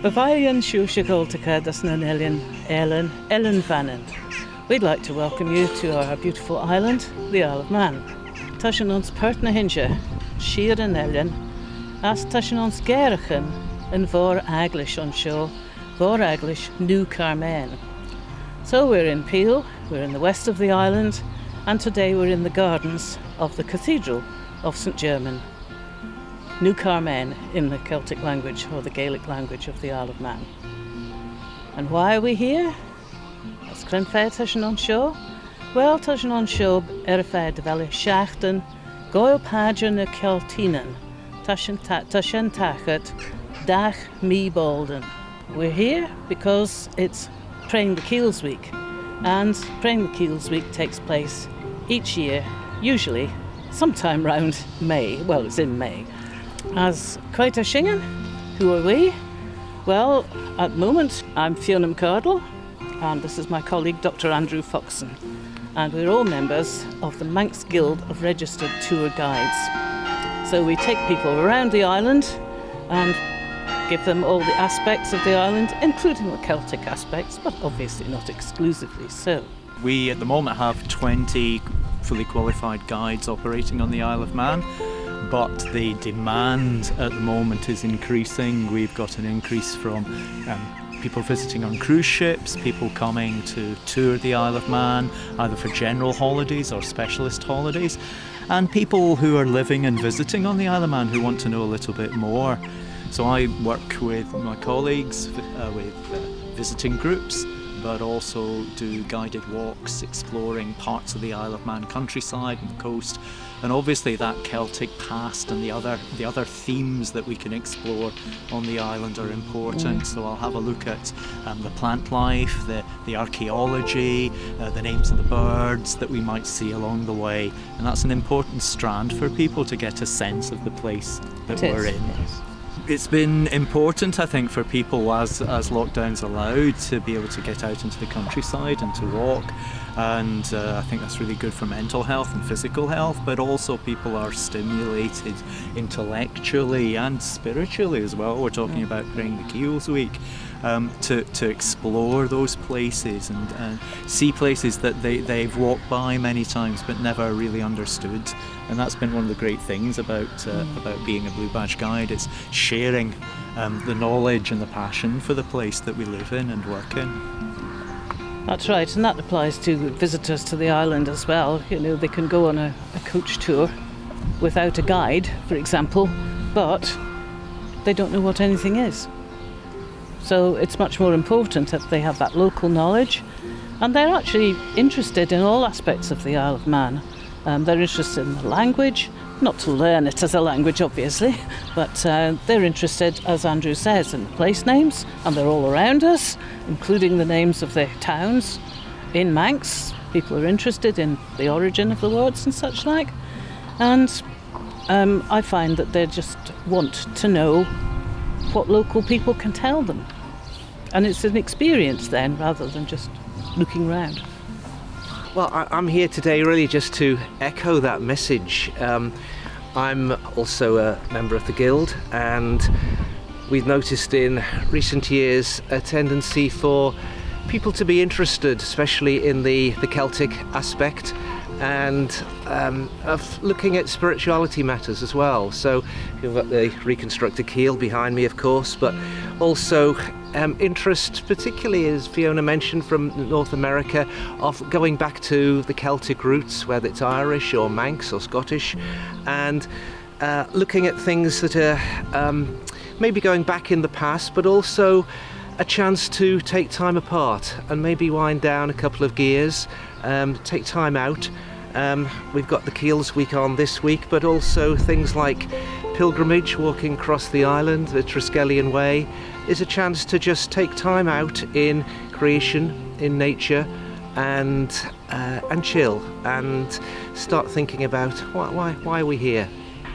Bavarian Celtiagh das Ellen Vannin. We'd like to welcome you to our beautiful island, the Isle of Man. Tushin ons pertna hinja, Shir and Ellen, as tushin ons Gerachan and Vor Aglish on shore, Vor Aglish New Carmen. So we're in Peel, we're in the west of the island, and today we're in the gardens of the Cathedral of St Germain. New Carmen in the Celtic language, or the Gaelic language of the Isle of Man. And why are we here? As Crenfair Tushin on shore? Well, Tushin on shore, Erfair de Valley Shachten, Goyle Padger na Keltinan, Tushin Tachet, Dach Mi Bolden. We're here because it's Praying the Keels Week, and Praying the Keels Week takes place each year, usually sometime round May. Well, it's in May. As Quaita Shingen, who are we? Well, at the moment, I'm Fiona McCardle, and this is my colleague, Dr. Andrew Foxon. And we're all members of the Manx Guild of Registered Tour Guides. So we take people around the island and give them all the aspects of the island, including the Celtic aspects, but obviously not exclusively so. We at the moment have 20 fully qualified guides operating on the Isle of Man, but the demand at the moment is increasing. We've got an increase from people visiting on cruise ships, people coming to tour the Isle of Man, either for general holidays or specialist holidays, and people who are living and visiting on the Isle of Man who want to know a little bit more. So I work with my colleagues with visiting groups, but also do guided walks exploring parts of the Isle of Man countryside and the coast, and obviously that Celtic past and the other themes that we can explore on the island are important. So I'll have a look at the plant life, the archaeology, the names of the birds that we might see along the way, and that's an important strand for people to get a sense of the place that we're in. Yes. It's been important, I think, for people as lockdowns allowed to be able to get out into the countryside and to walk, and I think that's really good for mental health and physical health, but also people are stimulated intellectually and spiritually as well. We're talking about Praying the Keels Week, to explore those places and see places that they've walked by many times but never really understood. And that's been one of the great things about being a Blue Badge guide. It's sharing the knowledge and the passion for the place that we live in and work in. That's right, and that applies to visitors to the island as well. You know, they can go on a coach tour without a guide, for example, but they don't know what anything is. So it's much more important that they have that local knowledge, and they're actually interested in all aspects of the Isle of Man. They're interested in the language, not to learn it as a language obviously, but they're interested, as Andrew says, in the place names, and they're all around us, including the names of the towns in Manx. People are interested in the origin of the words and such like, and I find that they just want to know what local people can tell them. And it's an experience then, rather than just looking around. Well, I'm here today really just to echo that message. I'm also a member of the Guild, and we've noticed in recent years a tendency for people to be interested, especially in the Celtic aspect, and of looking at spirituality matters as well. So you've got the reconstructed keel behind me, of course, but also interest, particularly as Fiona mentioned, from North America, of going back to the Celtic roots, whether it's Irish or Manx or Scottish, and looking at things that are maybe going back in the past, but also a chance to take time apart and maybe wind down a couple of gears, take time out. We've got the Keels Week on this week, but also things like pilgrimage, walking across the island, the Triskelion Way, is a chance to just take time out in creation, in nature, and chill and start thinking about why are we here.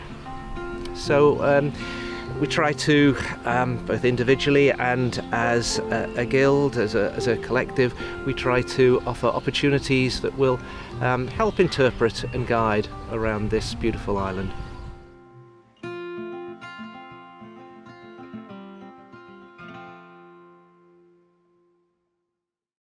So we try to, both individually and as a guild, as a collective, we try to offer opportunities that will help interpret and guide around this beautiful island.